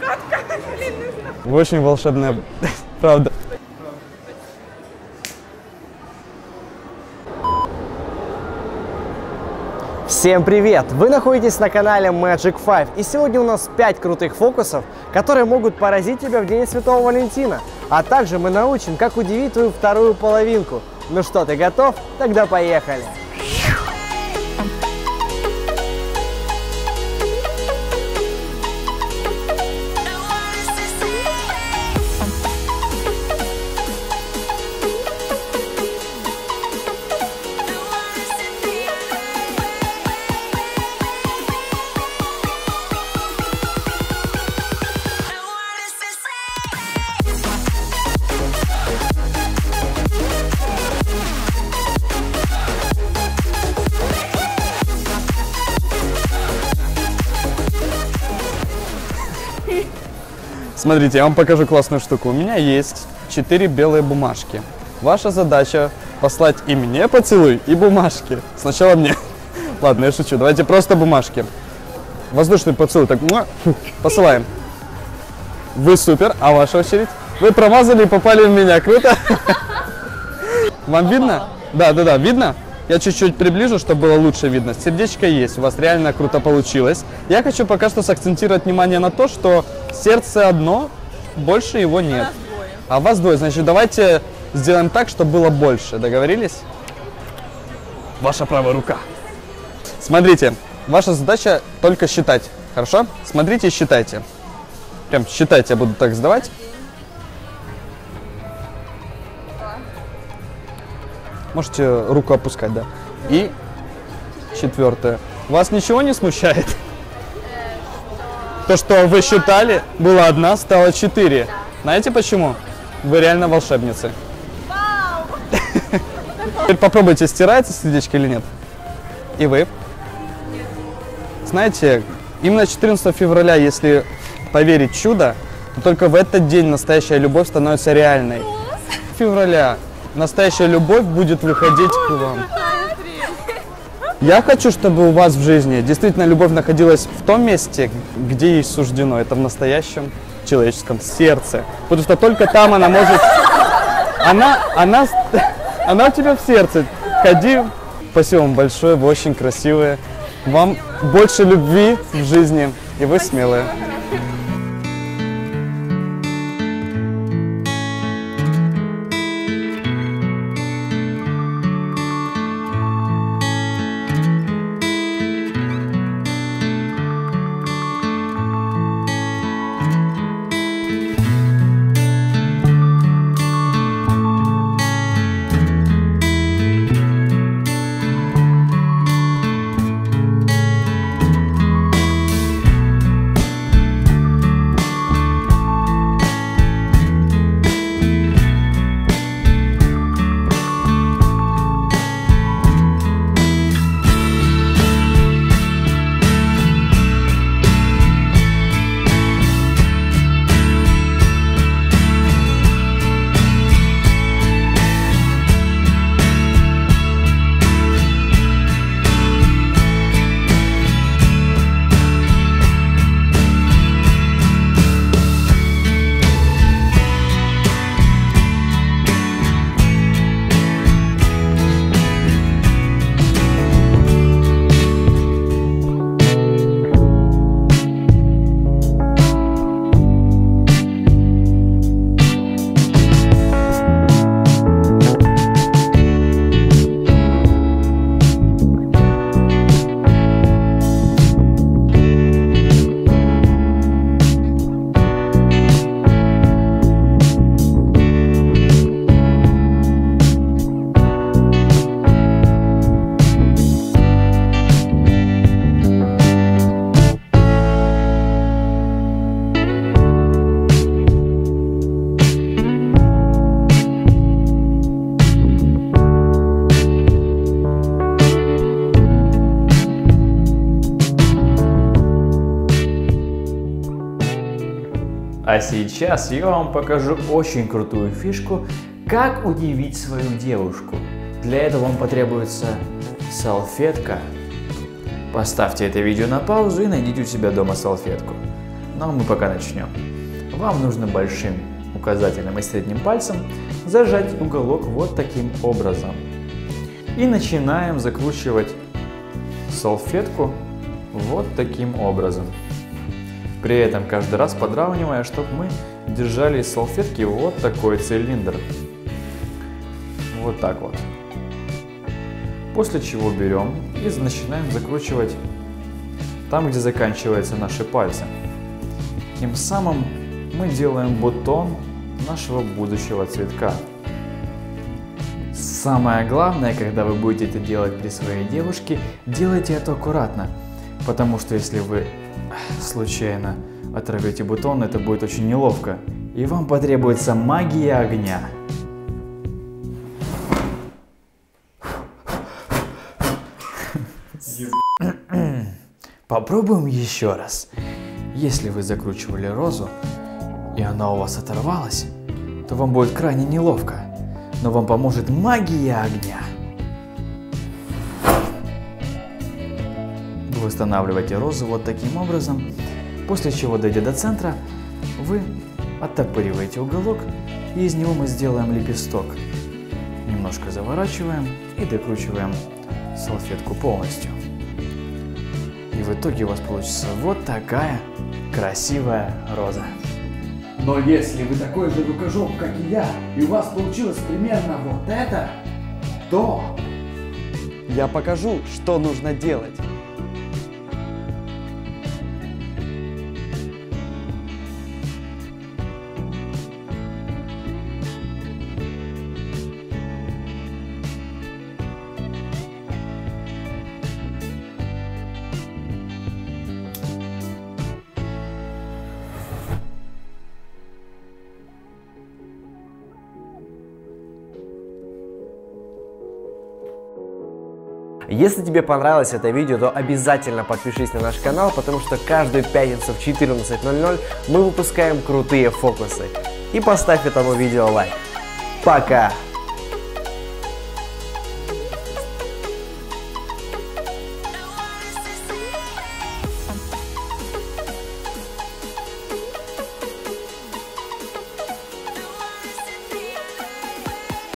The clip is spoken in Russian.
Вы очень волшебная, правда. Всем привет! Вы находитесь на канале Magic 5, и сегодня у нас 5 крутых фокусов, которые могут поразить тебя в День Святого Валентина. А также мы научим, как удивить твою вторую половинку. Ну что, ты готов? Тогда поехали! Смотрите, я вам покажу классную штуку. У меня есть 4 белые бумажки. Ваша задача послать и мне поцелуй, и бумажки. Сначала мне. Ладно, я шучу. Давайте просто бумажки. Воздушный поцелуй. Так, посылаем. Вы супер. А ваша очередь? Вы промазали и попали в меня. Круто? Вам видно? Да, видно? Я чуть-чуть приближу, чтобы было лучше видно. Сердечко есть, у вас реально круто получилось. Я хочу пока что сакцентировать внимание на то, что сердце одно, больше его нет. А вас двое, значит, давайте сделаем так, чтобы было больше. Договорились? Ваша правая рука. Смотрите, ваша задача только считать, хорошо? Смотрите и считайте. Прям считайте, я буду так сдавать. Можете руку опускать, да. И 4. Вас ничего не смущает? То, что вы считали, была 1, стало 4. Знаете почему? Вы реально волшебницы. Теперь попробуйте, стирается сердечко или нет. И вы? Знаете, именно 14 февраля, если поверить в чудо, то только в этот день настоящая любовь становится реальной. Февраля. Настоящая любовь будет выходить к вам. Я хочу, чтобы у вас в жизни действительно любовь находилась в том месте, где ей суждено. Это в настоящем человеческом сердце. Потому что только там она может... Она у тебя в сердце. Ходи. Спасибо вам большое, вы очень красивые. Вам больше любви в жизни, и вы смелые. А сейчас я вам покажу очень крутую фишку, как удивить свою девушку. Для этого вам потребуется салфетка. Поставьте это видео на паузу и найдите у себя дома салфетку. Но мы пока начнем. Вам нужно большим указательным и средним пальцем зажать уголок вот таким образом. И начинаем закручивать салфетку вот таким образом. При этом каждый раз подравнивая, чтобы мы держали из салфетки вот такой цилиндр. Вот так вот. После чего берем и начинаем закручивать там, где заканчиваются наши пальцы. Тем самым мы делаем бутон нашего будущего цветка. Самое главное, когда вы будете это делать при своей девушке, делайте это аккуратно. Потому что если вы случайно оторвете бутон, это будет очень неловко. И вам потребуется магия огня. Попробуем еще раз. Если вы закручивали розу, и она у вас оторвалась, то вам будет крайне неловко. Но вам поможет магия огня. Вы устанавливаете розу вот таким образом, после чего, дойдя до центра, вы оттопыриваете уголок, и из него мы сделаем лепесток. Немножко заворачиваем и докручиваем салфетку полностью. И в итоге у вас получится вот такая красивая роза. Но если вы такой же рукожоп, как и я, и у вас получилось примерно вот это, то... Я покажу, что нужно делать. Если тебе понравилось это видео, то обязательно подпишись на наш канал, потому что каждую пятницу в 14:00 мы выпускаем крутые фокусы. И поставь этому видео лайк. Пока!